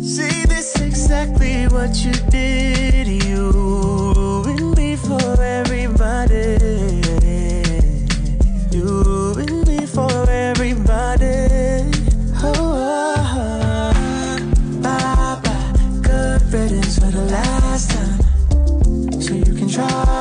See, this exactly what you did. You ruined me for everybody. You ruined me for everybody. Oh, bye bye, good riddance for the last time. So you can try